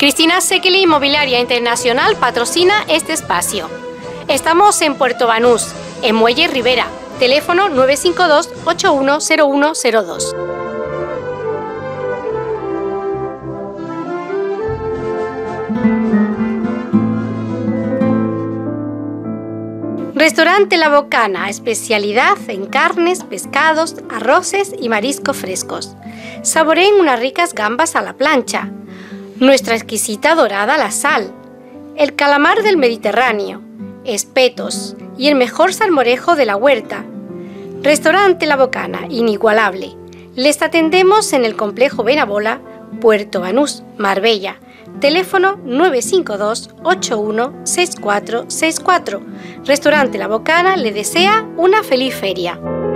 Cristina Sekeli Inmobiliaria Internacional patrocina este espacio. Estamos en Puerto Banús, en Muelle Rivera, teléfono 952-810102. Restaurante La Bocana, especialidad en carnes, pescados, arroces y mariscos frescos. Saboreen unas ricas gambas a la plancha, nuestra exquisita dorada a la sal, el calamar del Mediterráneo, espetos y el mejor salmorejo de la huerta. Restaurante La Bocana, inigualable. Les atendemos en el complejo Benabola, Puerto Banús, Marbella. Teléfono 952-816464. Restaurante La Bocana le desea una feliz feria.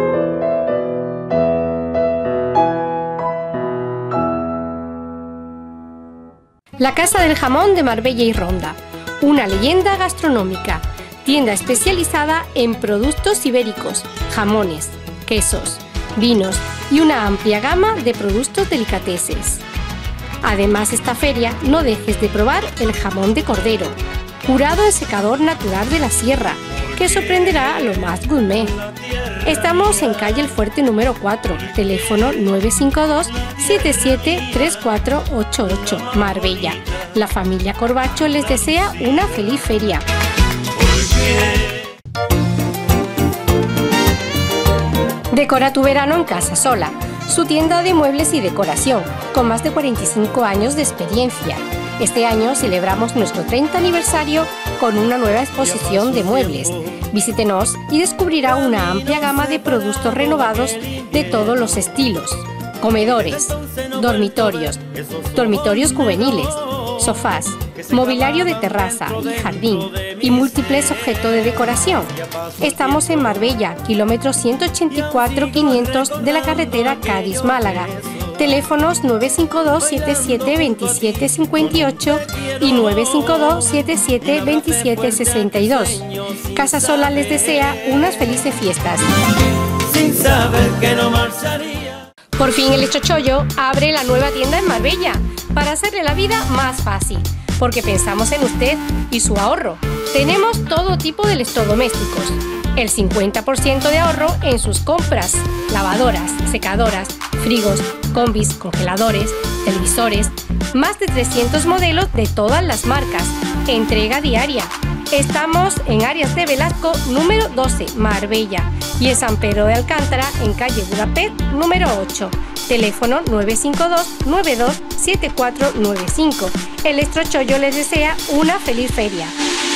La Casa del Jamón de Marbella y Ronda, una leyenda gastronómica, tienda especializada en productos ibéricos, jamones, quesos, vinos y una amplia gama de productos delicateses. Además, esta feria no dejes de probar el jamón de cordero, curado en secador natural de la sierra, que sorprenderá a lo más gourmet. Estamos en calle El Fuerte número 4, teléfono 952-773488, Marbella. La familia Corbacho les desea una feliz feria. Decora tu verano en Casa Sola, su tienda de muebles y decoración, con más de 45 años de experiencia. Este año celebramos nuestro 30 aniversario con una nueva exposición de muebles. Visítenos y descubrirá una amplia gama de productos renovados de todos los estilos. Comedores, dormitorios juveniles, sofás, mobiliario de terraza y jardín y múltiples objetos de decoración. Estamos en Marbella, kilómetro 184-500 de la carretera Cádiz-Málaga. Teléfonos 952-772758 y 952-772762. Casa Sola les desea unas felices fiestas. Sin saber que no marcharía. Por fin el Estrochollo abre la nueva tienda en Marbella para hacerle la vida más fácil, porque pensamos en usted y su ahorro. Tenemos todo tipo de electrodomésticos, el 50% de ahorro en sus compras, lavadoras, secadoras, frigos, combis, congeladores, televisores, más de 300 modelos de todas las marcas, entrega diaria. Estamos en Arias de Velasco número 12, Marbella, y en San Pedro de Alcántara, en calle Budapest número 8. Teléfono 952-927495. El Estrochollo les desea una feliz feria.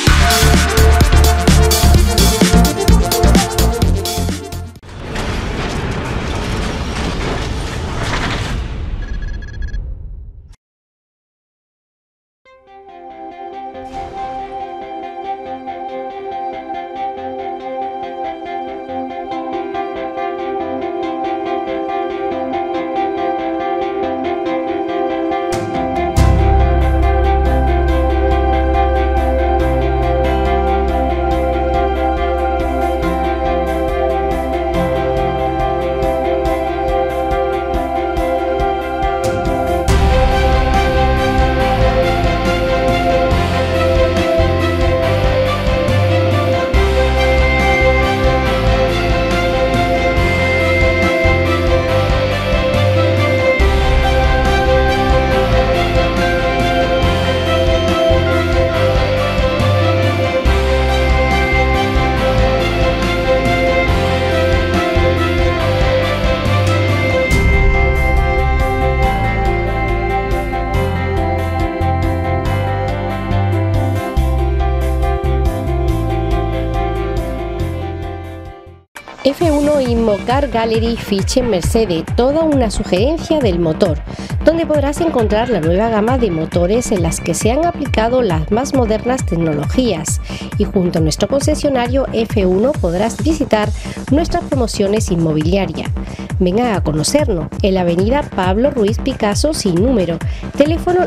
F1 Inmocar Gallery Fiche Mercedes, toda una sugerencia del motor, donde podrás encontrar la nueva gama de motores en las que se han aplicado las más modernas tecnologías, y junto a nuestro concesionario F1 podrás visitar nuestras promociones inmobiliarias. Vengan a conocernos en la avenida Pablo Ruiz Picasso sin número, teléfono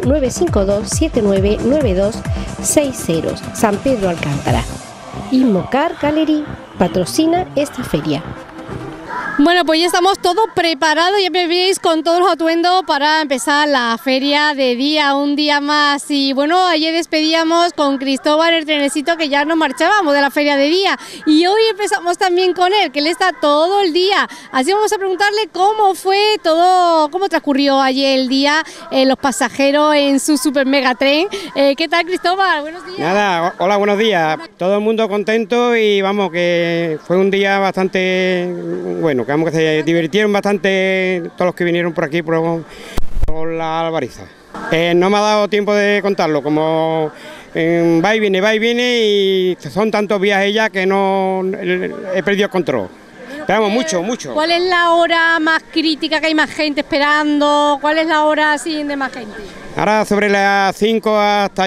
952-799260, San Pedro Alcántara. Inmocar Gallery patrocina esta feria. Bueno, pues ya estamos todos preparados, ya me veis con todos los atuendos para empezar la feria de día, un día más. Y bueno, ayer despedíamos con Cristóbal el trenecito que ya nos marchábamos de la feria de día. Y hoy empezamos también con él, que él está todo el día. Así vamos a preguntarle cómo fue todo, cómo transcurrió ayer el día, los pasajeros en su super mega tren. ¿Qué tal, Cristóbal? Buenos días. Nada, hola, buenos días. Todo el mundo contento y vamos, que fue un día bastante bueno, que se divirtieron bastante todos los que vinieron por aquí, por la Albariza. No me ha dado tiempo de contarlo, como va y viene y son tantos viajes ya que no he perdido el control. Pero vamos, mucho. ¿Cuál es la hora más crítica, que hay más gente esperando? ¿Cuál es la hora así de más gente? Ahora sobre las 5 hasta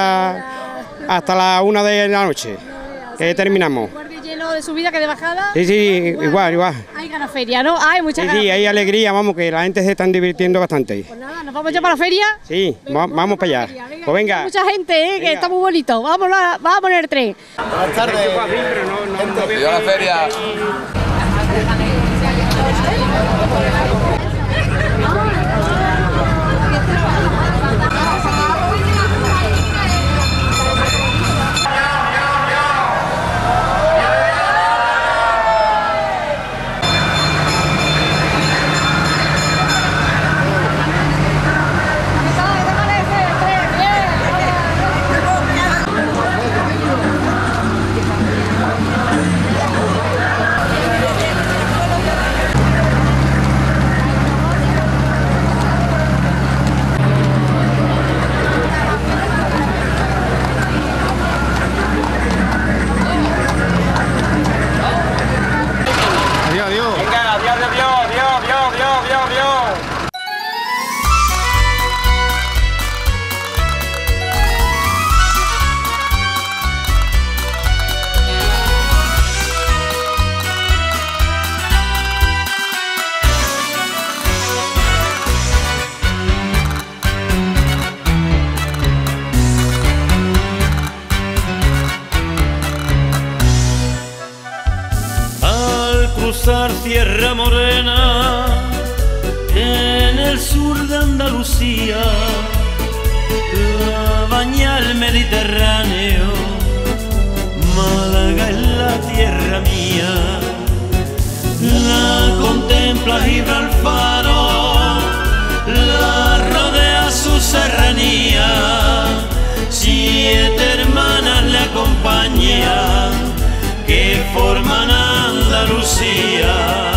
la 1 de la noche, que terminamos. ¿De subida que de bajada? Sí, igual. Hay ganas feria, ¿no? Hay mucha ganas. Sí, hay alegría, vamos, que la gente se están divirtiendo bastante. Pues nada, ¿nos vamos ya para la feria? Sí, vamos para allá. Pues venga. Mucha gente, que está muy bonito. Vamos a poner tren. Buenas tardes. Yo a la feria. Cruzar Tierra Morena en el sur de Andalucía, la baña el Mediterráneo, Málaga es la tierra mía, la contempla Gibraltar, la rodea su serranía, 7 hermanas le acompañan que forman Andalucía.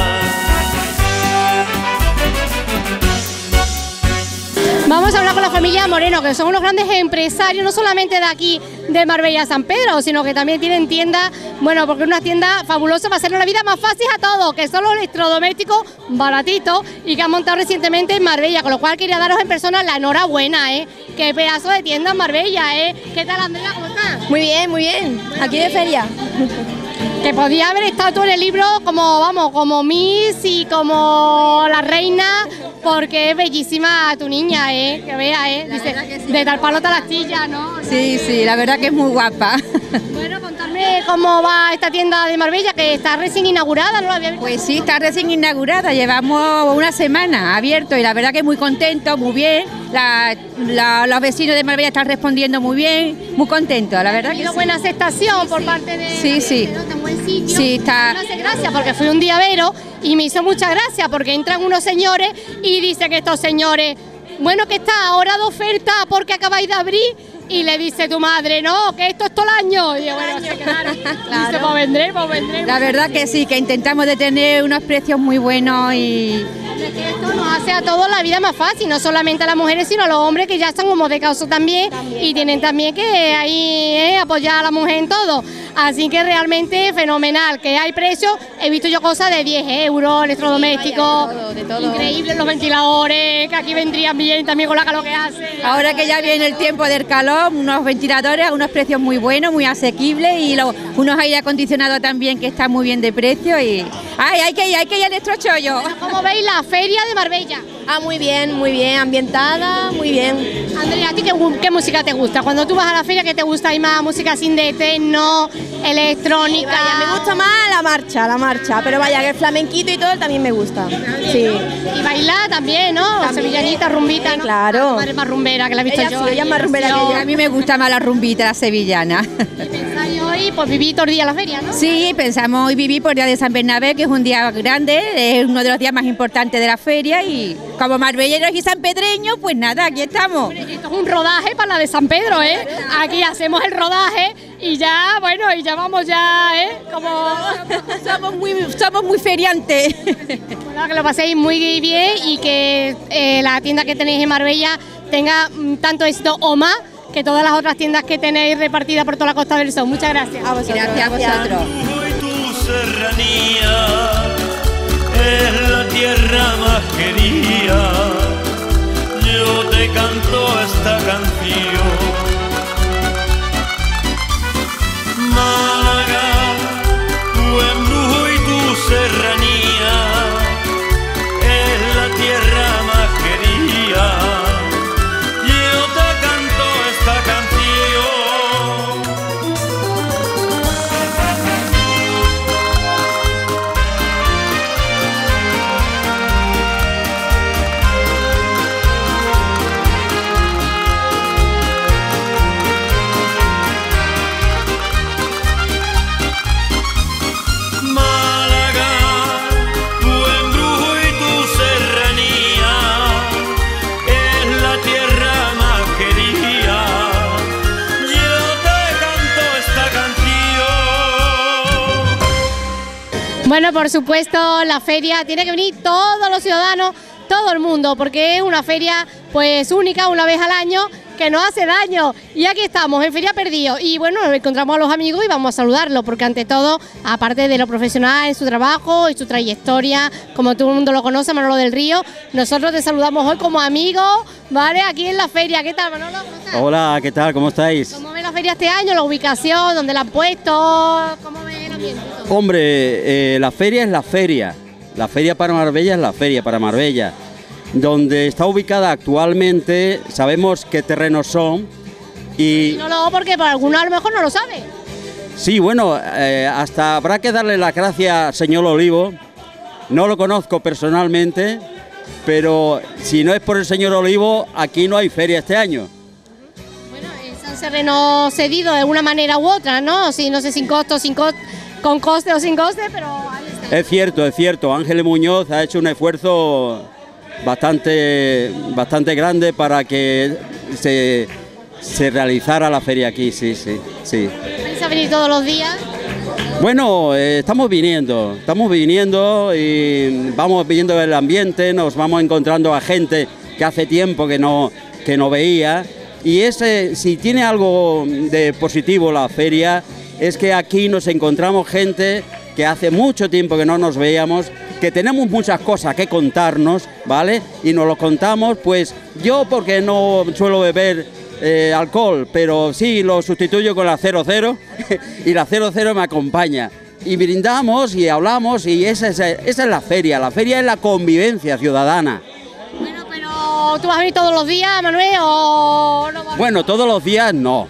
Vamos a hablar con la familia Moreno, que son unos grandes empresarios, no solamente de aquí, de Marbella San Pedro, sino que también tienen tiendas, bueno, porque es una tienda fabulosa para hacernos la vida más fácil a todos, que son los electrodomésticos baratitos y que han montado recientemente en Marbella, con lo cual quería daros en persona la enhorabuena, qué pedazo de tienda en Marbella, ¿Qué tal, Andrea? ¿Cómo estás? Muy bien, aquí de feria. Que podía haber estado tú en el libro como Miss y como la reina, porque es bellísima tu niña, que vea, dice, sí. De tal palo tal astilla, ¿no? Sí, la verdad que es muy guapa. Bueno, contarme cómo va esta tienda de Marbella, que está recién inaugurada, ¿no lo había visto? Pues sí, está recién inaugurada, llevamos una semana abierto y la verdad que muy contento, muy bien. Los vecinos de Marbella están respondiendo muy bien, muy contentos, la verdad que sí. Buena aceptación por parte de... Sí. Tan buen sitio. Sí, está... Me hace gracia porque fui un día a Vero y me hizo mucha gracia porque entran unos señores y dicen que estos señores, bueno, que está ahora de oferta porque acabáis de abrir, y le dice tu madre, no, que esto es todo el año. Y yo, bueno, se quedaron. Claro. Dice, pues vendré. La verdad que sí, que intentamos de tener unos precios muy buenos y... Esto nos hace a todos la vida más fácil, no solamente a las mujeres, sino a los hombres que ya están como de causa también y tienen también que ahí apoyar a la mujer en todo. Así que realmente fenomenal, que hay precios, he visto yo cosas de 10 euros, electrodomésticos, de todo. Increíbles los ventiladores, que aquí vendrían bien también con la calor que hace. Ahora que ya viene el tiempo del calor, unos ventiladores a unos precios muy buenos, muy asequibles y unos aire acondicionados también que están muy bien de precio y... ¡Ay, hay que ir al electrochollo! ¿Cómo veis la feria de Marbella? Ah, muy bien, ambientada, muy bien. Andrea, ¿a ti qué música te gusta? Cuando tú vas a la feria, ¿qué te gusta? ¿Hay más música sin de techno? electrónica. Vaya, me gusta más la marcha, pero vaya, que el flamenquito y todo también me gusta. Sí. Y bailar también, ¿no? También. Sevillanita, rumbita, ¿no? Claro. Tu madre es más rumbera, que la he visto yo. Sí, ella es más rumbera que yo. A mí me gusta más la rumbita, la sevillana. Y pensáis hoy, pues vivir todo el día la feria, ¿no? Sí, pensamos hoy vivir por el día de San Bernabé, que es un día grande, es uno de los días más importantes de la feria, y como marbelleros y sanpedreños, pues nada, aquí estamos. Esto es un rodaje para la de San Pedro, ¿eh? Aquí hacemos el rodaje y ya, bueno, y ya vamos ya, ¿eh? Como... somos muy feriantes. Bueno, que lo paséis muy bien y que la tienda que tenéis en Marbella tenga tanto éxito o más que todas las otras tiendas que tenéis repartidas por toda la Costa del Sol. Muchas gracias. A vosotros. Gracias a vosotros. Tu serranía es la tierra más querida. Yo te canto esta canción. Málaga, tu embrujo y tu serranía es la tierra más querida. Yo te canto esta canción. Bueno, por supuesto, la feria tiene que venir todos los ciudadanos, todo el mundo, porque es una feria pues única, una vez al año, que no hace daño. Y aquí estamos, en Feria Perdido. Y bueno, nos encontramos a los amigos y vamos a saludarlos, porque ante todo, aparte de lo profesional en su trabajo y su trayectoria, como todo el mundo lo conoce, Manolo del Río, nosotros te saludamos hoy como amigos, ¿vale? Aquí en la feria. ¿Qué tal, Manolo? ¿Cómo estás? Hola, ¿qué tal? ¿Cómo estáis? ¿Cómo ve la feria este año? ¿La ubicación? ¿Dónde la han puesto? ¿Cómo ve el ambiente? Hombre, la feria es la feria. La feria para Marbella es la feria para Marbella. Donde está ubicada actualmente, sabemos qué terrenos son y... No, porque para algunos a lo mejor no lo sabe. Sí, bueno, hasta habrá que darle las gracias al señor Olivo. No lo conozco personalmente, pero si no es por el señor Olivo, aquí no hay feria este año. Bueno, es un terreno cedido de una manera u otra, ¿no? Sí, no sé, sin costo, con coste o sin coste, pero ahí está. Es cierto. Ángeles Muñoz ha hecho un esfuerzo bastante grande para que se realizara la feria aquí, sí. ¿Vais a venir todos los días? Bueno, estamos viniendo y vamos viendo el ambiente, nos vamos encontrando a gente que hace tiempo que no veía, y si tiene algo de positivo la feria es que aquí nos encontramos gente que hace mucho tiempo que no nos veíamos, que tenemos muchas cosas que contarnos, ¿vale? Y nos lo contamos, pues yo porque no suelo beber alcohol, pero sí lo sustituyo con la 00 y la 00 me acompaña. Y brindamos y hablamos y esa es la feria es la convivencia ciudadana. Bueno, pero ¿tú vas a venir todos los días, Manuel, o no vas? Bueno, todos los días no,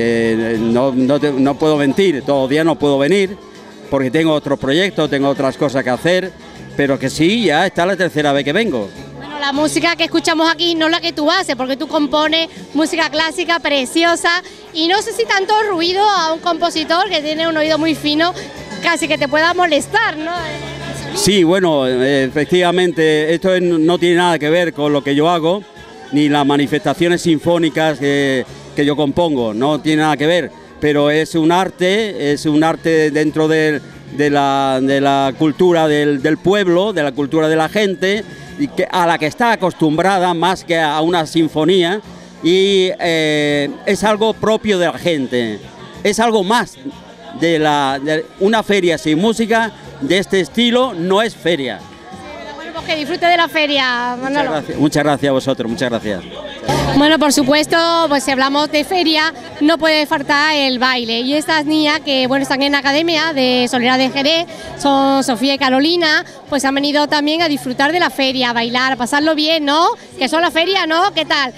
no puedo mentir, todos los días no puedo venir, porque tengo otros proyectos, tengo otras cosas que hacer, pero que sí, ya está la tercera vez que vengo. Bueno, la música que escuchamos aquí no es la que tú haces, porque tú compones música clásica preciosa y no sé si tanto ruido a un compositor que tiene un oído muy fino, casi que te pueda molestar, ¿no? Sí, bueno, efectivamente, esto no tiene nada que ver con lo que yo hago, ni las manifestaciones sinfónicas que yo compongo, no tiene nada que ver. Pero es un arte dentro de la cultura del pueblo, de la cultura de la gente, y a la que está acostumbrada más que a una sinfonía, y es algo propio de la gente, es algo más de una feria sin música de este estilo, no es feria. Bueno, pues que disfrute de la feria, Manolo. Muchas gracias a vosotros, muchas gracias. Bueno, por supuesto, pues si hablamos de feria, no puede faltar el baile. Y estas niñas que, bueno, están en la academia de Soledad de Jerez, son Sofía y Carolina, pues han venido también a disfrutar de la feria, a bailar, a pasarlo bien, ¿no? Que son la feria, ¿no? ¿Qué tal?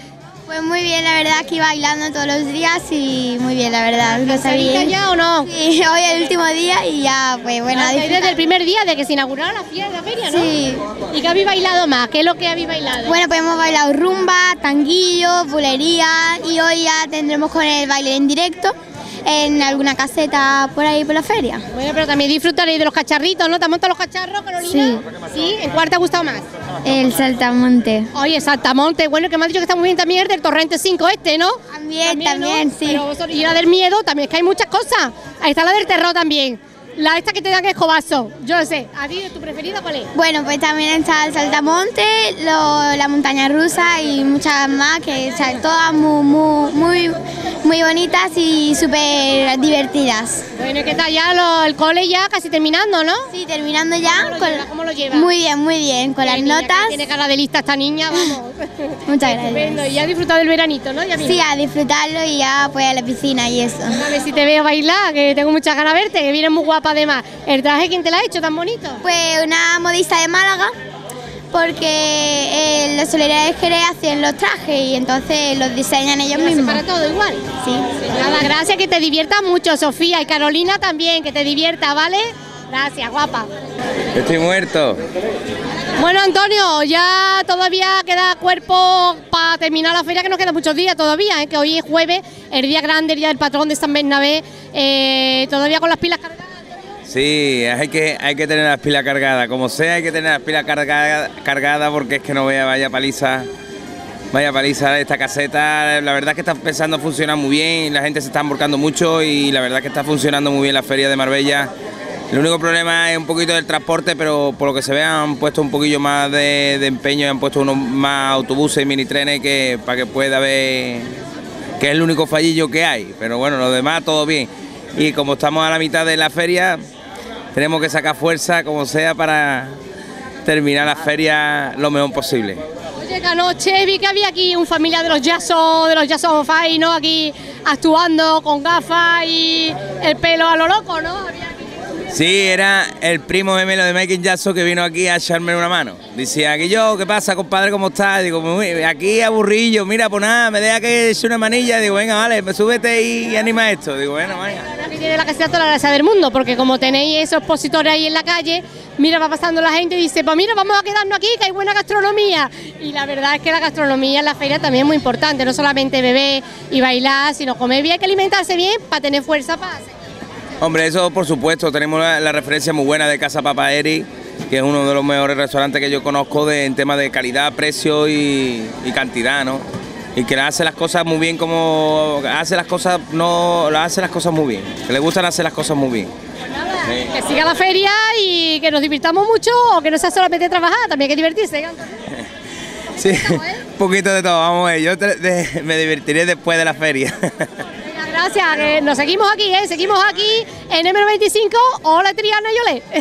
Pues muy bien, la verdad, aquí bailando todos los días y muy bien, la verdad. ¿Lo sabía ya o no? Sí, hoy es el último día y ya, pues bueno. Desde el primer día de que se inaugurara la feria, ¿no? Sí. ¿Y qué habéis bailado más? ¿Qué es lo que habéis bailado? Bueno, pues hemos bailado rumba, tanguillo, bulería y hoy ya tendremos con el baile en directo en alguna caseta por ahí por la feria. Bueno, pero también disfrutaréis de los cacharritos, ¿no? ¿Te has montado los cacharros, Carolina? Sí. ¿En cuál te ha gustado más? El saltamonte. Oye, saltamonte, bueno, que me has dicho que está muy bien también el del Torrente 5 ¿no? También, ¿no? sí. Pero, y la del miedo, también es que hay muchas cosas. Ahí está la del terror también. La esta que te dan escobazo, yo lo sé. ¿A ti tu preferida cuál es? Bueno, pues también está el saltamonte, la montaña rusa y muchas más, que todas muy bonitas y súper divertidas. Bueno, ¿qué tal ya el cole ya casi terminando, no? Sí, terminando ya. ¿Cómo lo lleva? Muy bien, con las notas. Tiene cara de lista esta niña, vamos. Muchas gracias. Estupendo. Y ya ha disfrutado del veranito, ¿no? Sí, a disfrutarlo y ya pues a la piscina y eso. A ver si te veo bailar, que tengo muchas ganas de verte, que vienes muy guapa además. ¿El traje quién te lo ha hecho tan bonito? Pues una modista de Málaga, porque los solería de Jerez hacen los trajes y entonces los diseñan ellos mismos. ¿Para todo igual? Sí. Nada, gracias, que te diviertas mucho, Sofía, y Carolina también, que te divierta, ¿vale? Gracias, guapa. Estoy muerto. Bueno, Antonio, ya todavía queda cuerpo para terminar la feria, que nos quedan muchos días todavía, que hoy es jueves, el día grande, el día del patrón de San Bernabé, todavía con las pilas cargadas. Sí, hay que tener las pilas cargadas, como sea hay que tener las pilas cargadas porque es que no vaya paliza esta caseta. La verdad es que está empezando a funcionar muy bien, la gente se está embarcando mucho y la verdad es que está funcionando muy bien la feria de Marbella. El único problema es un poquito del transporte, pero por lo que se ve han puesto un poquillo más de empeño y han puesto unos más autobuses y minitrenes para que pueda ver, que es el único fallillo que hay, pero bueno, lo demás todo bien. Y como estamos a la mitad de la feria, tenemos que sacar fuerza como sea para terminar la feria lo mejor posible. Oye, que anoche vi que había aquí un familiar de los Jason Fai, ¿no? Aquí actuando con gafas y el pelo a lo loco, ¿no? Sí, era el primo gemelo de Michael Jackson que vino aquí a echarme una mano. Decía, Guillo, ¿qué pasa, compadre? ¿Cómo estás? Digo, aquí aburrillo, mira, pues nada, me deja que eche una manilla. Digo, venga, vale, súbete y anima esto. Digo, bueno, venga. La verdad que tiene la caseta toda la gracia del mundo, porque como tenéis esos expositores ahí en la calle, mira, va pasando la gente y dice, pues mira, vamos a quedarnos aquí, que hay buena gastronomía. Y la verdad es que la gastronomía en la feria también es muy importante, no solamente beber y bailar, sino comer bien, hay que alimentarse bien para tener fuerza para hacer. Hombre, eso por supuesto, tenemos la referencia muy buena de Casa Papa Eri, que es uno de los mejores restaurantes que yo conozco en temas de calidad, precio y cantidad, ¿no? Y que hace las cosas muy bien, como hace las cosas muy bien, que le gustan hacer las cosas muy bien. Pues nada, sí. Que siga la feria y que nos divirtamos mucho, o que no sea solamente trabajar, también hay que divertirse. Sí, un poquito de todo, vamos a ver, yo me divertiré después de la feria. Gracias, que nos seguimos aquí en M95. Hola, Triana y Olé.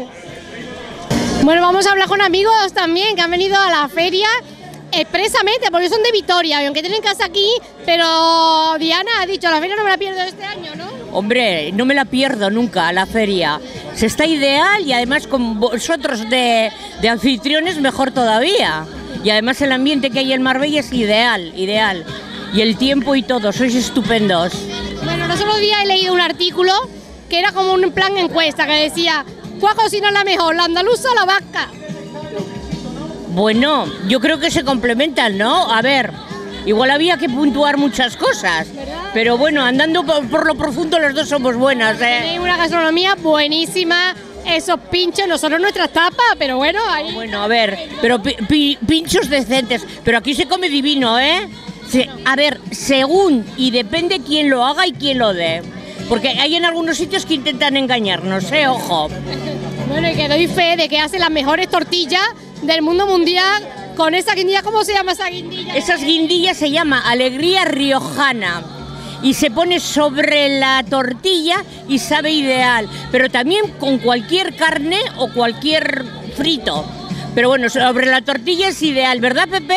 Bueno, vamos a hablar con amigos también que han venido a la feria expresamente, porque son de Vitoria, y aunque tienen casa aquí, pero Diana ha dicho, la feria no me la pierdo este año, ¿no? Hombre, no me la pierdo nunca, la feria. Se está ideal y además con vosotros de anfitriones mejor todavía. Y además el ambiente que hay en Marbella es ideal. Y el tiempo y todo, sois estupendos. Bueno, los otros días he leído un artículo que era como un plan encuesta que decía, ¿cuál cocina la mejor, la andaluza o la vasca? Bueno, yo creo que se complementan, ¿no? A ver, igual había que puntuar muchas cosas, ¿verdad? Pero bueno, andando por lo profundo los dos somos buenas, ¿eh? Tenéis una gastronomía buenísima, esos pinchos, nosotros nuestras tapas, pero bueno, ahí... Bueno, a ver, pero pinchos decentes, pero aquí se come divino, ¿eh? A ver, según y depende quién lo haga y quién lo dé. Porque hay en algunos sitios que intentan engañarnos, ojo. Bueno, y que doy fe de que hace las mejores tortillas del mundo mundial con esa guindilla. ¿Cómo se llama esa guindilla? Esas guindillas se llama Alegría Riojana y se pone sobre la tortilla y sabe ideal, pero también con cualquier carne o cualquier frito. Pero bueno, sobre la tortilla es ideal, ¿verdad, Pepe?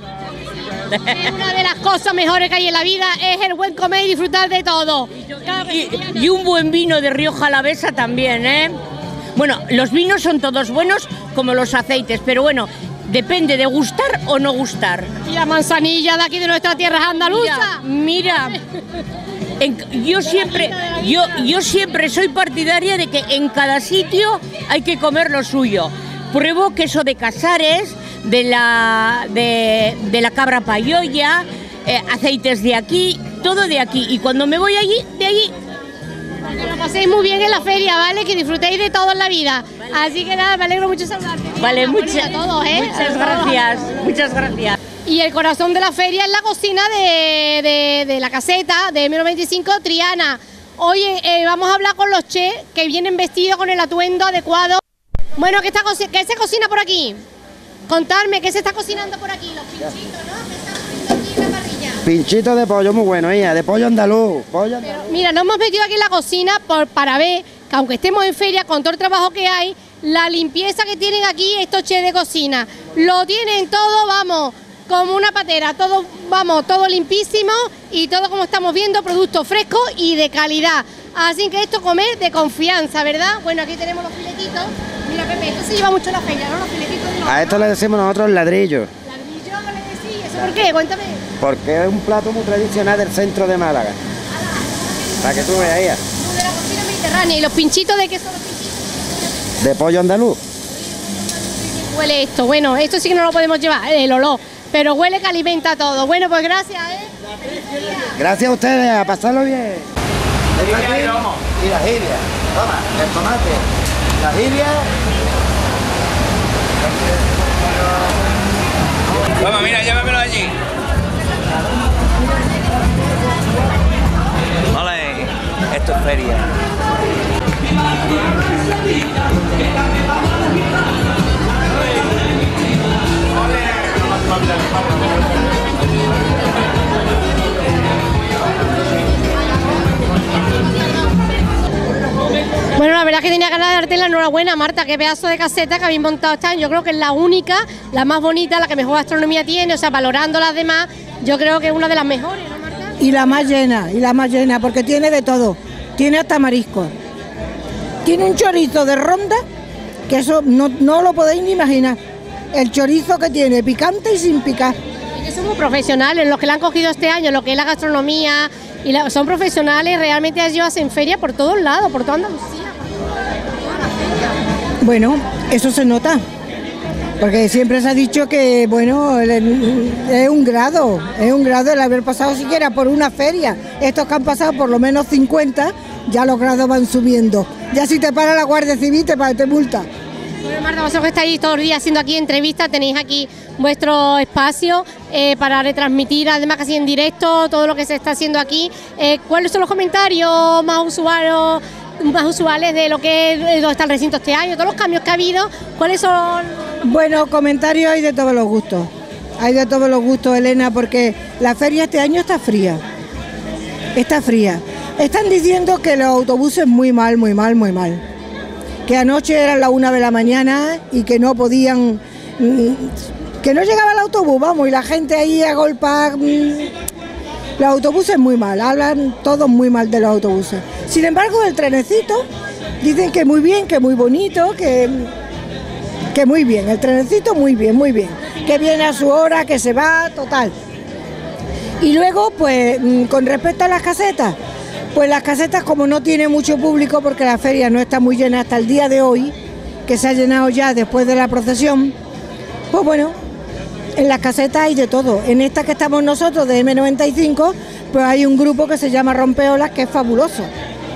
Una de las cosas mejores que hay en la vida es el buen comer y disfrutar de todo. Y un buen vino de Rioja Alavesa también, ¿eh? Bueno, los vinos son todos buenos como los aceites, pero bueno, depende de gustar o no gustar. Y la manzanilla de aquí de nuestra tierra andaluza. Mira, yo siempre soy partidaria de que en cada sitio hay que comer lo suyo. Pruebo queso de Casares, de la cabra payoya, aceites de aquí, todo de aquí. Y cuando me voy allí, de allí. Que lo paséis muy bien en la feria, ¿vale? Que disfrutéis de todo en la vida. Así que nada, me alegro mucho de saludarte. Vale, muchas gracias, muchas gracias. Y el corazón de la feria es la cocina de la caseta de M95 Triana. Oye, vamos a hablar con los chefs que vienen vestidos con el atuendo adecuado. Bueno, ¿qué se cocina por aquí? Contadme, ¿qué se está cocinando por aquí? Los pinchitos, ¿no? ¿Qué están haciendo aquí en la parrilla? Pinchitos de pollo muy bueno, hija, de pollo andaluz. Pero, mira, nos hemos metido aquí en la cocina para ver que aunque estemos en feria, con todo el trabajo que hay, la limpieza que tienen aquí estos chefs de cocina. Lo tienen todo, vamos, como una patera, todo, vamos, todo limpísimo y todo, como estamos viendo, productos frescos y de calidad. Así que esto comer de confianza, ¿verdad? Bueno, aquí tenemos los filetitos. Mira, Pepe, esto se lleva mucho en la feria, ¿no? Los filetitos de los... A esto le decimos nosotros ladrillo. ¿Ladrillo le decís? ¿Eso por qué? Cuéntame. Porque es un plato muy tradicional del centro de Málaga. Para que tú veas ahí. De la cocina mediterránea. ¿Y los pinchitos de qué son los pinchitos? De pollo andaluz. Huele esto. Bueno, esto sí que no lo podemos llevar, el olor. Pero huele que alimenta todo. Bueno, pues gracias, Gracias a ustedes, a pasarlo bien. Y la giria. Toma, el tomate. La giria. Toma, mira, llévamelo allí. Vale, esto es feria. Bueno, la verdad es que tenía ganas de darte la enhorabuena, Marta, qué pedazo de caseta que habéis montado este año. Yo creo que es la única, la más bonita, la que mejor gastronomía tiene, o sea, valorando las demás, yo creo que es una de las mejores, ¿no, Marta? Y la más llena, porque tiene de todo, tiene hasta mariscos. Tiene un chorizo de ronda, que eso no lo podéis ni imaginar. El chorizo que tiene, picante y sin picar. Y que son muy profesionales, los que la han cogido este año, lo que es la gastronomía, son profesionales, realmente ellos hacen feria por todos lados, por toda Andalucía. Bueno, eso se nota, porque siempre se ha dicho que, bueno, es un grado el haber pasado siquiera por una feria. Estos que han pasado por lo menos 50, ya los grados van subiendo. Ya si te para la Guardia Civil, te multa. Bueno, Marta, vosotros que estáis todos los días haciendo aquí entrevistas, tenéis aquí vuestro espacio para retransmitir, además casi en directo, todo lo que se está haciendo aquí. ¿Cuáles son los comentarios más usuales de lo que es donde está el recinto este año, todos los cambios que ha habido? ¿Cuáles son? Bueno, comentarios hay de todos los gustos. Hay de todos los gustos, Elena, porque la feria este año está fría. Está fría. Están diciendo que los autobuses muy mal. Que anoche eran las 1 de la mañana y que no podían, que no llegaba el autobús, vamos, y la gente ahí a golpear. Los autobuses muy mal, hablan todos muy mal de los autobuses. Sin embargo, el trenecito, dicen que muy bien, que muy bonito, que muy bien, el trenecito muy bien, que viene a su hora, que se va, total. Y luego, pues, con respecto a las casetas, pues las casetas, como no tiene mucho público, porque la feria no está muy llena hasta el día de hoy, que se ha llenado ya después de la procesión, pues bueno, en las casetas hay de todo. En esta que estamos nosotros, de M95, pues hay un grupo que se llama Rompeolas, que es fabuloso.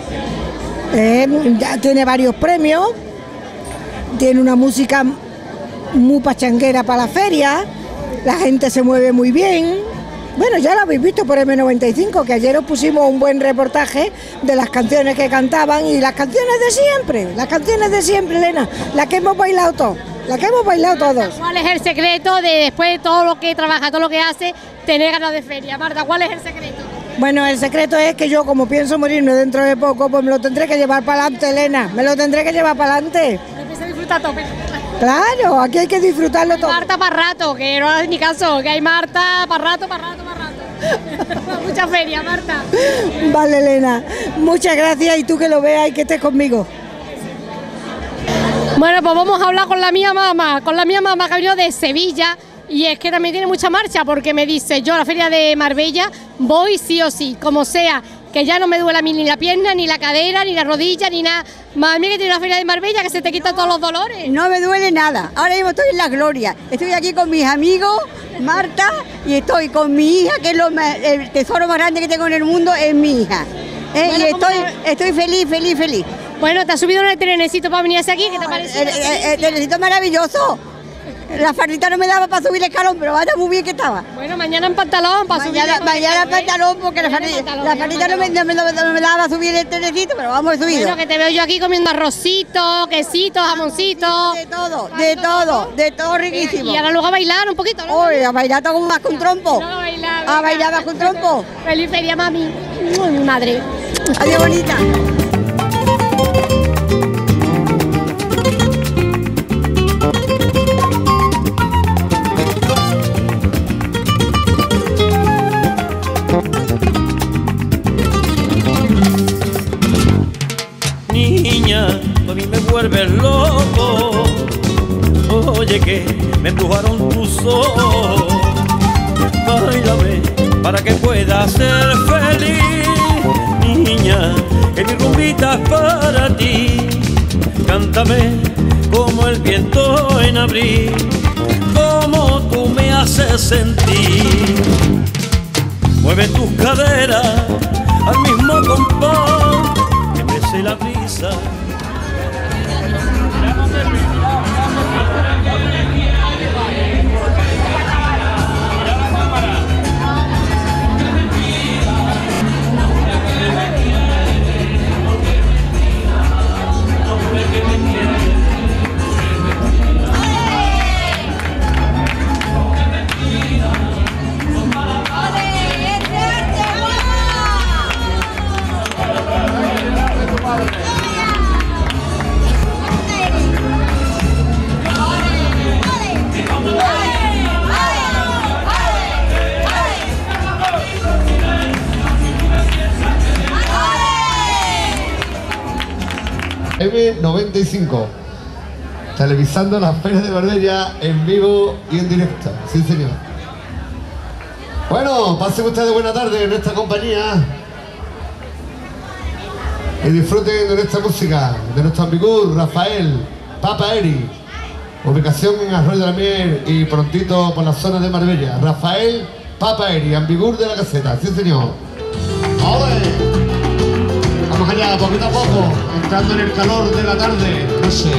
Ya tiene varios premios, tiene una música muy pachanguera para la feria, la gente se mueve muy bien. Bueno, ya lo habéis visto por M95, que ayer os pusimos un buen reportaje de las canciones que cantaban y las canciones de siempre, Elena, las que hemos bailado todos. ¿Cuál es el secreto de, después de todo lo que trabaja, todo lo que hace, tener ganas de feria? Marta, ¿cuál es el secreto? Bueno, el secreto es que yo, como pienso morirme dentro de poco, pues me lo tendré que llevar para adelante, Elena, me lo tendré que llevar para adelante. Empieza a disfrutar todo. Claro, aquí hay que disfrutarlo todo. Marta para rato, que no es mi caso, que hay Marta para rato. Mucha feria, Marta. Vale, Elena, muchas gracias y tú que lo veas y que estés conmigo. Bueno, pues vamos a hablar con la mía mamá que ha venido de Sevilla y es que también tiene mucha marcha porque me dice, yo a la feria de Marbella voy sí o sí, como sea, que ya no me duele a mí ni la pierna, ni la cadera, ni la rodilla, ni nada. Mami, que tiene la feria de Marbella que se te quita todos los dolores. No me duele nada, ahora mismo estoy en la gloria, estoy aquí con mis amigos, Marta, y estoy con mi hija, que es el tesoro más grande que tengo en el mundo, es mi hija. Bueno, y estoy feliz. Bueno, ¿te has subido en el trenecito para venir hacia aquí? ¿Qué te parece? El trenecito es maravilloso. La fardita no me daba para subir el escalón, pero vaya muy bien que estaba. Bueno, mañana en pantalón para subir. Mañana en pantalón, porque la fardita no me daba para subir el trenecito, pero vamos a subir. Bueno, que te veo yo aquí comiendo arrocito, quesito, jamoncito. De todo riquísimo. Y ahora luego a bailar un poquito, ¿no? Uy, a bailar como más con trompo. A bailar más con trompo. Feliz feria, mami. Mi madre. Adiós, bonita. Niña, a mí me vuelves loco. Oye, que me empujaron tus ojos. Báilame para que pueda ser feliz. Niña, que mi rumbita es para ti. Cántame como el viento en abril, como tú me haces sentir. Mueve tus caderas al mismo compás que mece la brisa. M95, televisando las ferias de Marbella en vivo y en directo. Sí, señor. Bueno, pasen ustedes buena tarde en esta compañía y disfruten de nuestra música, de nuestro amigo Rafael Papa Eri, ubicación en Arroyo de la Miel y prontito por la zona de Marbella. Rafael Papa Eri, ambigur de la caseta. Sí, señor. ¡Ole! Vamos allá, poquito a poco, entrando en el calor de la tarde, no sé.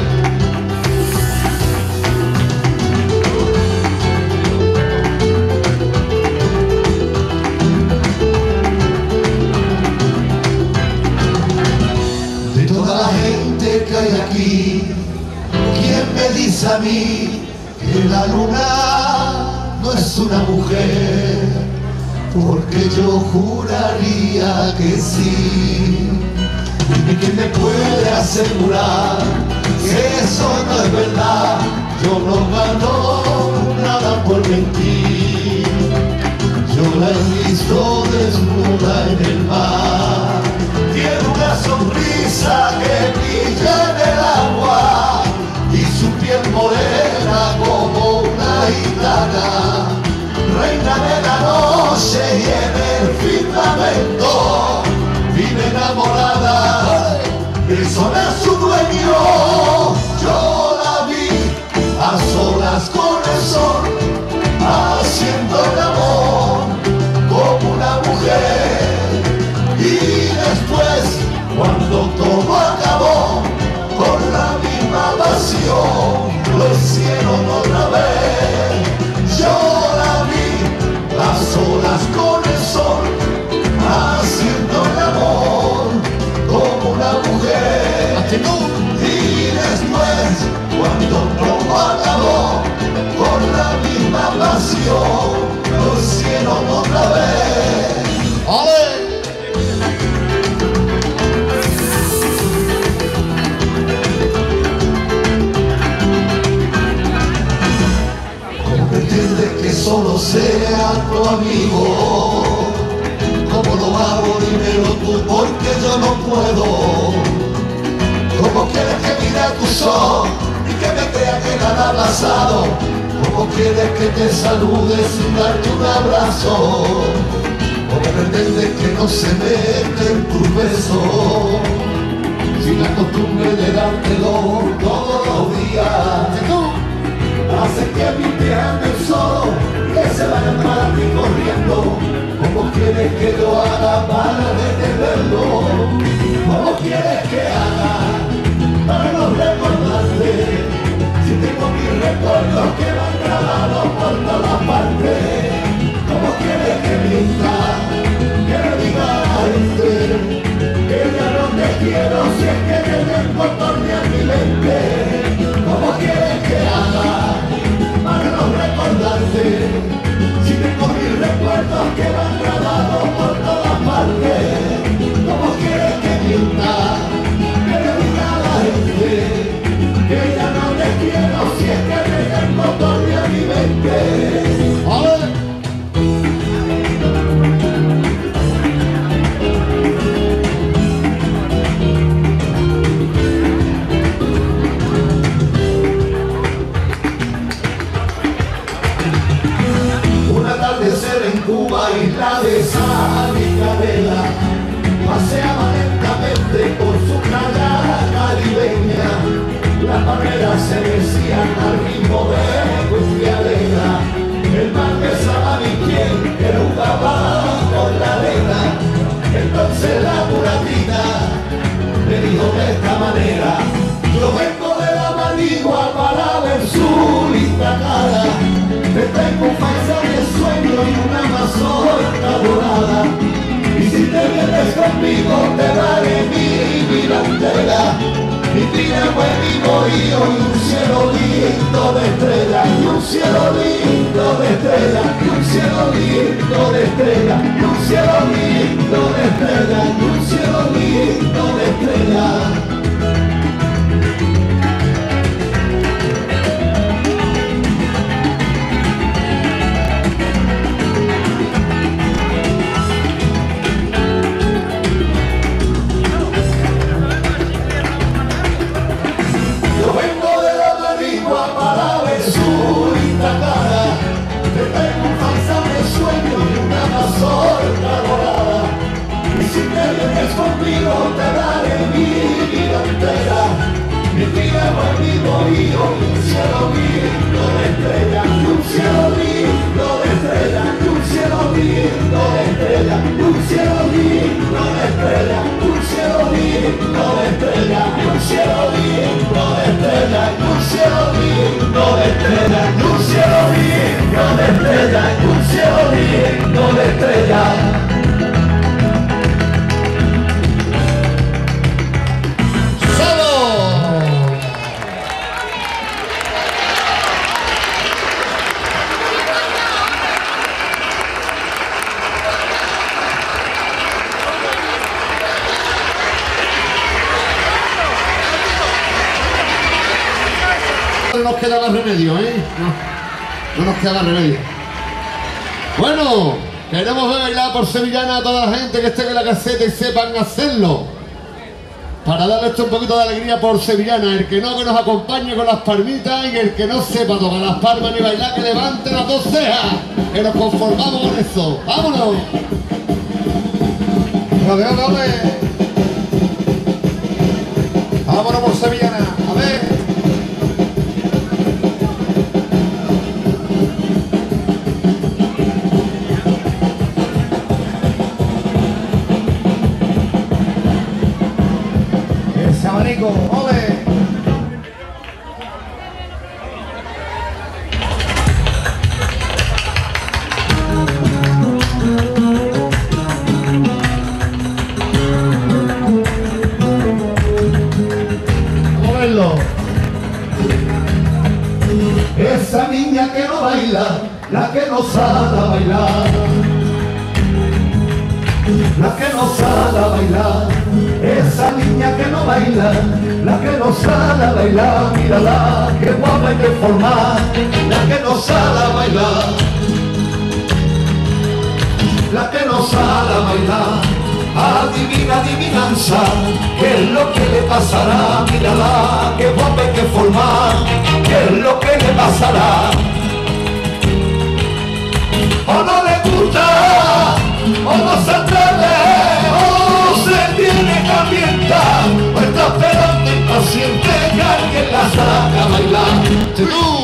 De toda la gente que hay aquí, ¿quién me dice a mí que la luna no es una mujer? Porque yo juraría que sí. Dime quién me puede asegurar que eso no es verdad. Yo no gano nada por mentir. Yo la he visto desnuda en el mar. Tiene una sonrisa que brilla en el agua y su piel morena como una gitana. Reina de la noche y en el firmamento vive enamorada de sonar su dueño. Yo la vi a solas con el sol, haciendo el amor como una mujer. Y después, cuando todo acabó, con la misma pasión lo hicieron otra vez. Yo la vi a solas con el sol, haciendo el amor como una mujer. Y después, cuando todo acabó, con la misma pasión lo hicieron otra vez. ¡Ole! Pretende que solo sea tu amigo. ¿Cómo lo hago? Dímelo tú, porque yo no puedo. ¿Cómo quieres que mire tus ojos que me crea que nada ha pasado. ¿Cómo quieres que te salude sin darte un abrazo? ¿O pretendes que no se mete en tus besos? Sin la costumbre de dártelo todos los días, hace que mi pie ande solo, que se vayan para ti corriendo. ¿Cómo quieres que lo haga para detenerlo? ¿Cómo quieres que haga para no recordarte? Si tengo mis recuerdos que van grabados por todas partes. ¿Cómo quieres que minta? Que le diga a la gente que ya no te quiero si es que te tengo torneo en mi mente. ¿Cómo quieres que haga para no recordarte? Si tengo mis recuerdos que van grabados por todas partes. ¿Cómo quieres que minta? Que le diga a la gente que ya no te quiero si es que te tengo torneo en mi mente. En Cuba, isla de sal y canela, paseaba lentamente por su playa caribeña. Las palmeras se mecían al ritmo de cumbia alegre. El mar besaba mi piel que jugaba con la arena. Entonces la mulatita me dijo de esta manera: yo vengo de la Manigua para ver su linda cara. Te tengo un paisaje de sueño y una mazorca dorada. Y si te vienes conmigo te daré mi vida entera. Mi vida fue mi bohío y un cielo lindo de estrellas. Y un cielo lindo de estrellas. Y un cielo lindo de estrellas. Y un cielo lindo de estrellas. Y un cielo lindo de estrellas. Conmigo te daré mi vida entera. Mi vida fue mi bohío y un cielo lindo de estrellas. Y un cielo lindo de estrellas. Y un cielo lindo de estrellas. Y un cielo lindo de estrellas. Y un cielo lindo de estrellas. Y un cielo lindo de estrellas. Y un cielo lindo de estrellas. Y un cielo lindo de estrellas. Y un cielo lindo de estrellas. No nos queda más remedio, ¿eh? No nos queda más remedio. Bueno, queremos ver bailar por sevillana a toda la gente que esté en la caseta y sepan hacerlo. Para darle esto un poquito de alegría por sevillana. El que no, que nos acompañe con las palmitas, y el que no sepa tocar las palmas ni bailar, que levante las dos cejas. Que nos conformamos con eso. ¡Vámonos! Vámonos por sevillana. A ver. ¡Ole! Vamos a verlo. Esa niña que no baila, la que no sabe bailar, la que no sabe bailar. Esa niña que no baila, la que no sabe bailar, mírala, que guapa y que formal, la que no sabe bailar, la que no sabe bailar. Adivina, adivinanza, ¿qué es lo que le pasará? Mírala, qué guapa hay que formar, ¿qué es lo que le pasará? O no le gusta, o no se atreve, o se tiene que ambientar, o está esperando impaciente que alguien la saque a bailar.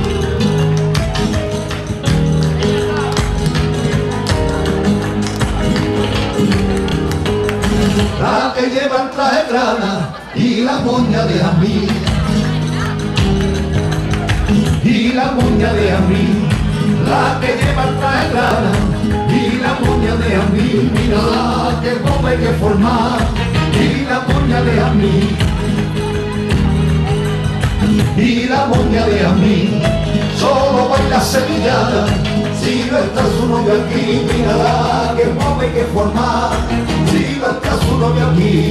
La que lleva el traje grana y la moña de amí, y la moña de amí, la que lleva el traje grana y la moña de amí, mira que guapa hay que formar, y la moña de amí, y la moña de amí, solo baila sevillana, si no está su novio aquí, mira que guapa hay que formar, si no está su novio aquí.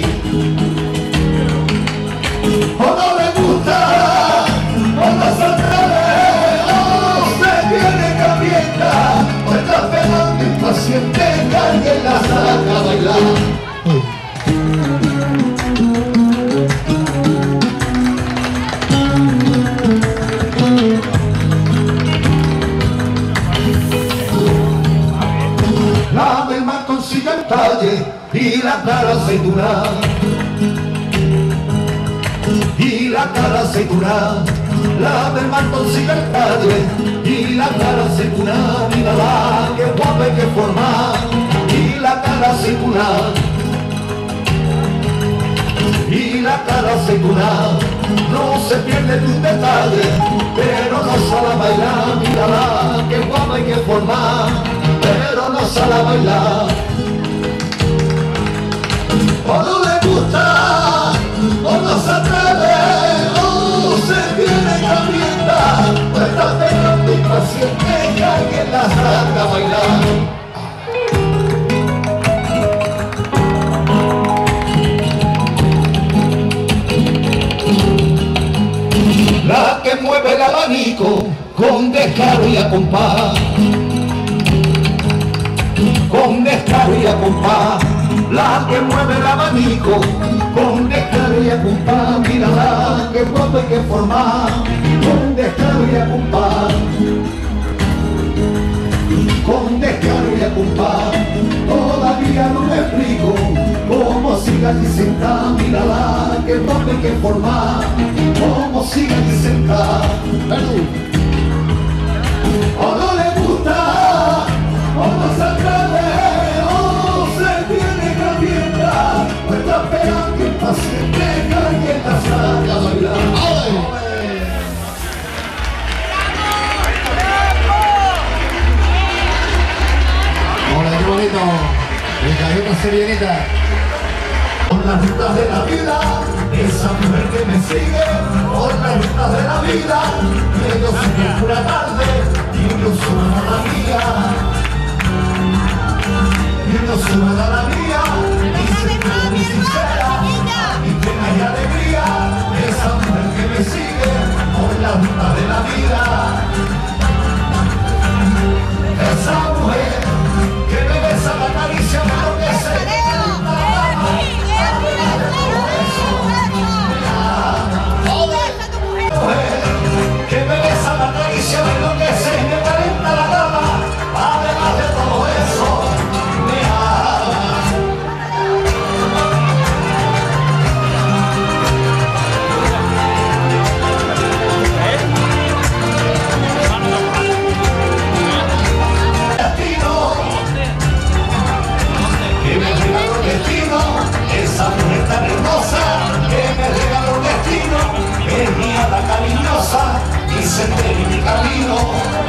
O no le gusta, o no se atreve, o se tiene que ambientar, o está esperando impaciente que alguien la saca a bailar. La merma consigue el talle y la cara aceituna, y la cara aceituna, la merma consigue el talle y la cara aceituna, mírala que guapa hay que formar, y la cara aceituna, y la cara aceituna, no se pierde ni un detalle, pero no sale a bailar, mírala que guapa hay que formar, pero no sale a bailar. O no le gusta, o no se atreve, o se tiene que ambientar, o está esperando impaciente que alguien la saca a bailar. La que mueve el abanico con descaro y a compás, con descaro y a compás, la que mueve el abanico con descaro y a compás, mírala que guapa hay que formar, con descaro y a compás, con descaro y a compás, todavía no me explico cómo sigue allí sentada, mírala que guapa hay que formar, cómo sigue allí sentada. O no le gusta, o no se atreve, o se tiene que ambientar, o está esperando impaciente que alguien la saque a bailar. Hola, qué bonito. Me cayó una serienita. Por las rutas de la vida, esa mujer que me sigue, por las rutas de la vida, que yo soy una tarde y yo soy la mía, y yo soy la mía, y siempre muy sincera, y que hay alegría, esa mujer que me sigue, por las rutas de la vida, esa mujer que me besa la caricia, me enloquece. Que me besa la caricia, me enloquece y me calienta la cama, además de todo eso, me ama. Destino, que me regaló el destino, esa mujer tan hermosa, que me regaló el destino, es mía la cariñosa, y se entere mi camino,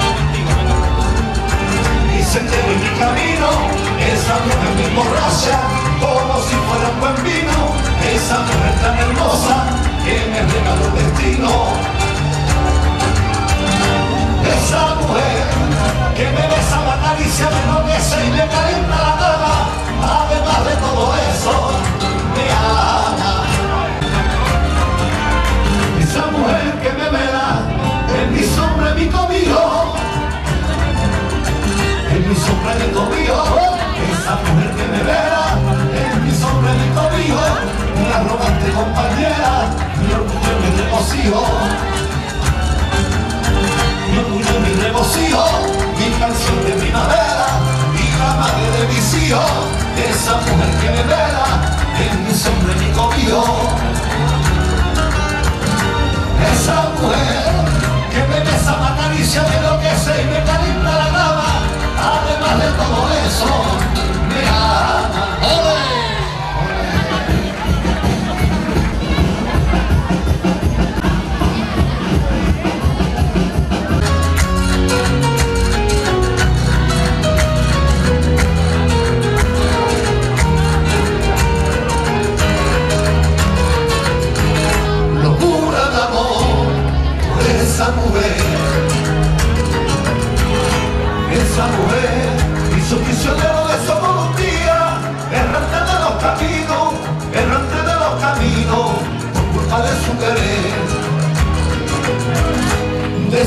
y se entere mi camino, esa mujer me emborracha, como si fuera un buen vino, esa mujer tan hermosa, que me regaló el destino, esa mujer, que me besa la caricia, me enloquece y me calienta la cama, además de todo eso, me ama. Esa mujer que me vela, en mi sombra mi cobijo, en mi sombra mi cobijo, esa mujer que me vela,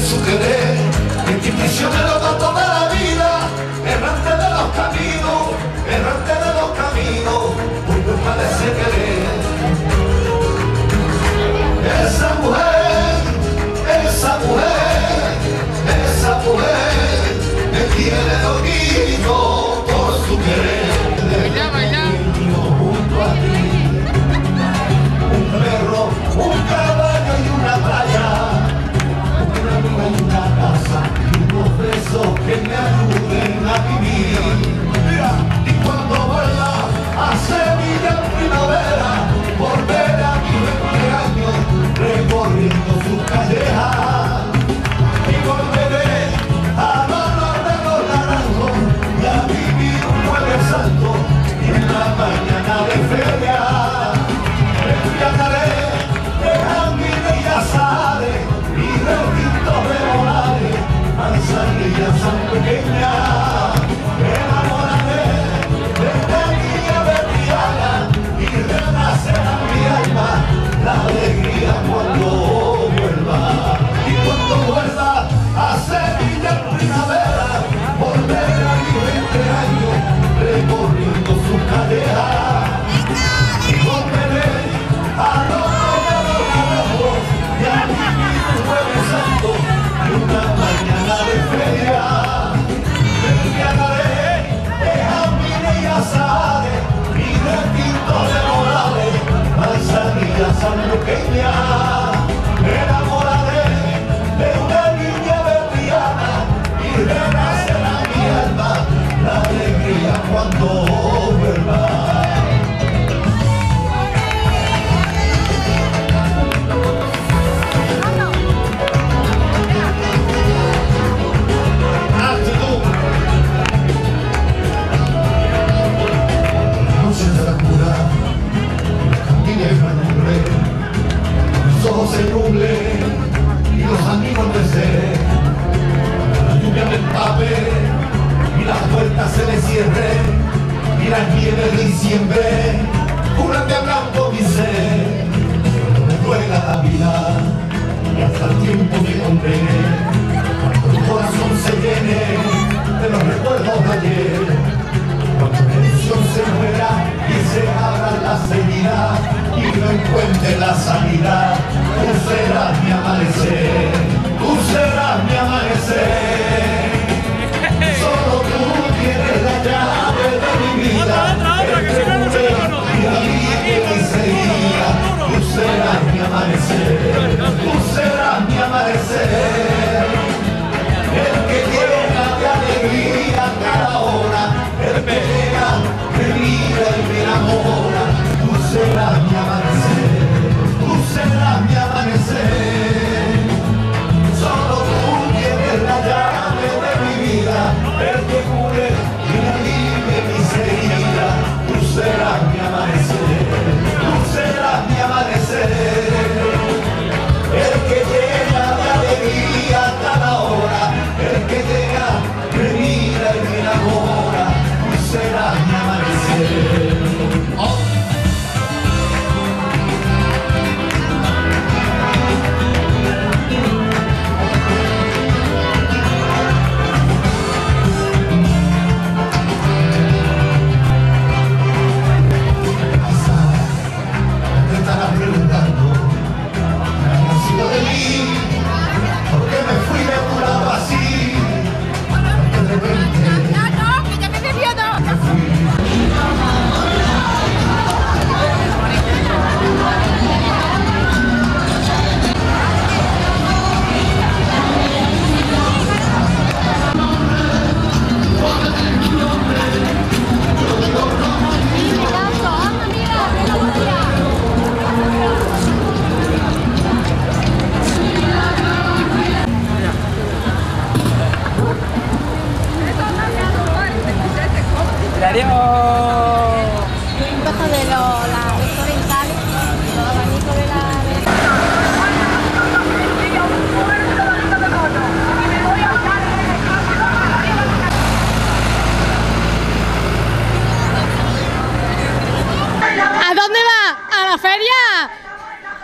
su querer, en ti prisionero para toda la vida, errante de los caminos, errante de los caminos, por culpa de ese querer. Esa mujer, esa mujer, esa mujer, me tiene loquito por su querer. Baila, baila. Junto a ti, un perro, un caballo y una playa, una amiga y una casa, y unos besos que me ayuden a vivir. Mira, y cuando vuelva a Sevilla en primavera, volveré a mi 20 años recorriendo sus callejas, y volveré a hablar de los naranjos y a vivir un Jueves Santo y en la mañana de feria me embriagaré de jambines y azares y requintos de morales, manzanillas tan pequeñas. Me enamoraré de una niña berriana y renacerá en mi alma la alegría cuando vuelva. Y cuando vuelva a Sevilla en primavera, volveré a mis 20 años recorriendo sus callejas, y volveré a los naranjos y a vivir un Jueves Santo y una mañana de feria. Me embriagaré de jambines y azares y requintos de morales, manzanillas sanluqueñas. Me enamoraré de una niña berriana y renacerá mi alma la alegría cuando vuelva. Noche de la cura, cantina y manumbre, los ojos se nublen y los amigos no deseen, la lluvia me empape y las puertas se me cierren, y las nieves de diciembre curan de blanco mi ser. Me duela la vida y hasta el tiempo me condene, cuando el corazón se llene de los recuerdos de ayer, cuando la ilusión se muera y se abran las heridas y no encuentre la salida. Tú serás mi amanecer, tú serás mi amanecer. Solo tú tienes la llave de mi vida, y la vida que seguía. Tú serás mi amanecer, tú serás mi amanecer.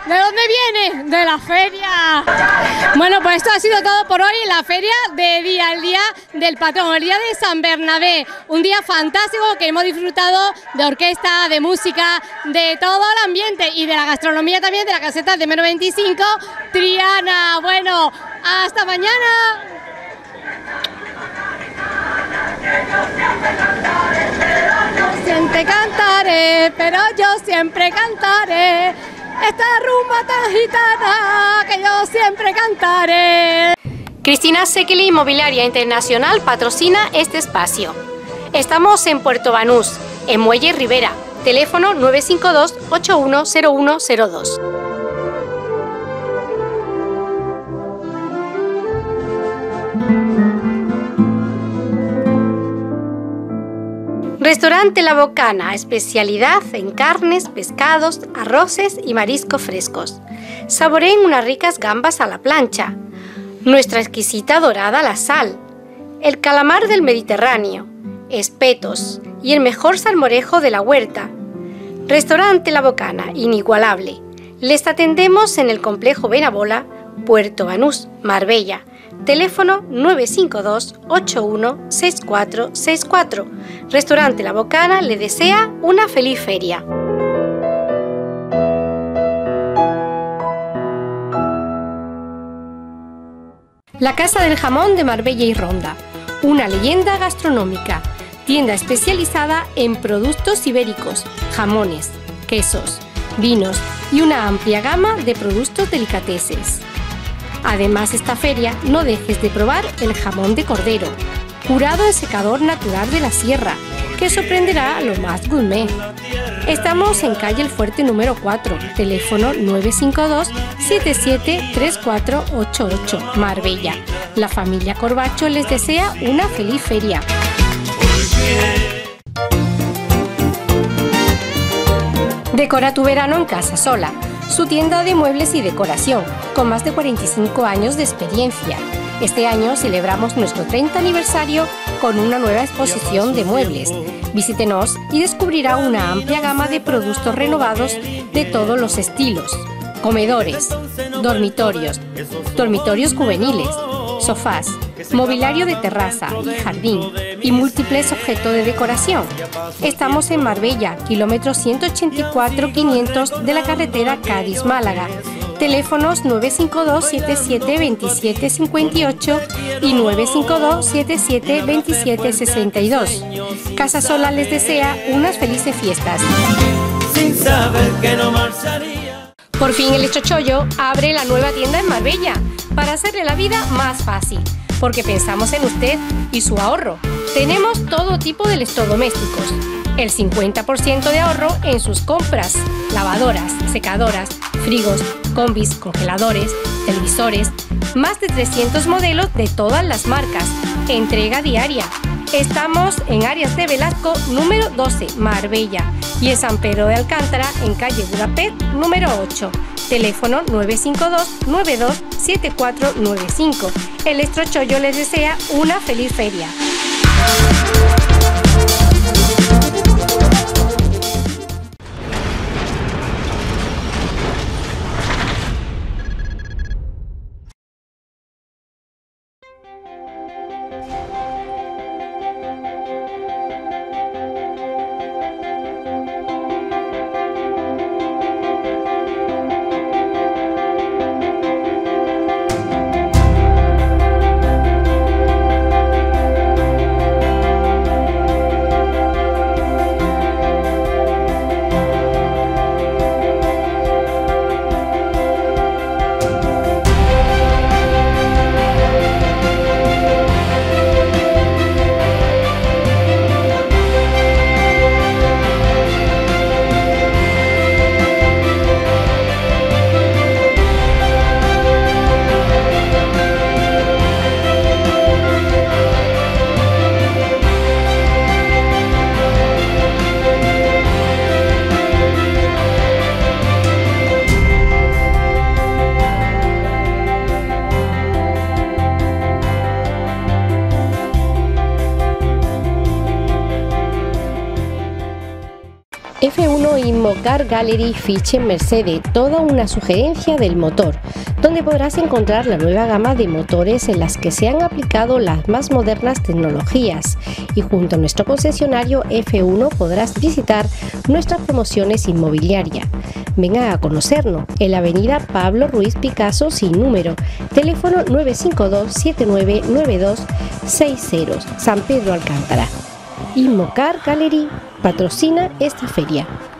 ¿De dónde viene? De la feria. Bueno, pues esto ha sido todo por hoy en la feria de día, el día del patrón, el día de San Bernabé. Un día fantástico que hemos disfrutado de orquesta, de música, de todo el ambiente y de la gastronomía también, de la caseta de Mero 25, Triana. Bueno, hasta mañana. Siempre cantaré, pero yo siempre cantaré. Esta rumba tan gitana que yo siempre cantaré. Cristina Sekeli Inmobiliaria Internacional patrocina este espacio. Estamos en Puerto Banús, en Muelle Rivera. Teléfono 952-810102. Restaurante La Bocana, especialidad en carnes, pescados, arroces y mariscos frescos. Saboreen unas ricas gambas a la plancha, nuestra exquisita dorada a la sal, el calamar del Mediterráneo, espetos y el mejor salmorejo de la huerta. Restaurante La Bocana, inigualable. Les atendemos en el complejo Benabola, Puerto Banús, Marbella. Teléfono 952-816464. Restaurante La Bocana le desea una feliz feria. La Casa del Jamón de Marbella y Ronda, una leyenda gastronómica, tienda especializada en productos ibéricos, jamones, quesos, vinos y una amplia gama de productos delicateses. Además, esta feria no dejes de probar el jamón de cordero, curado en secador natural de la sierra, que sorprenderá a lo más gourmet. Estamos en calle El Fuerte número 4, teléfono 952-773488, Marbella. La familia Corbacho les desea una feliz feria. Decora tu verano en Casa Sola, su tienda de muebles y decoración, con más de 45 años de experiencia. Este año celebramos nuestro 30 aniversario con una nueva exposición de muebles. Visítenos y descubrirá una amplia gama de productos renovados de todos los estilos. Comedores, dormitorios juveniles, sofás, mobiliario de terraza y jardín y múltiples objetos de decoración. Estamos en Marbella, kilómetro 184-500 de la carretera Cádiz-Málaga. Teléfonos 952-772758 y 952-772762. Casa Sola les desea unas felices fiestas. Sin saber que no marcharía. Por fin el Electrochollo abre la nueva tienda en Marbella para hacerle la vida más fácil, porque pensamos en usted y su ahorro. Tenemos todo tipo de electrodomésticos, el 50% de ahorro en sus compras, lavadoras, secadoras, frigos, combis, congeladores, televisores, más de 300 modelos de todas las marcas, entrega diaria. Estamos en Arias de Velasco número 12, Marbella, y en San Pedro de Alcántara, en calle Budapest número 8. Teléfono 952-927495. El Electrochollo les desea una feliz feria. F1 Inmocar Gallery Fiche Mercedes, toda una sugerencia del motor, donde podrás encontrar la nueva gama de motores en las que se han aplicado las más modernas tecnologías, y junto a nuestro concesionario F1 podrás visitar nuestras promociones inmobiliarias. Venga a conocernos en la avenida Pablo Ruiz Picasso sin número, teléfono 952 799260, San Pedro Alcántara. Inmocar Gallery patrocina esta feria.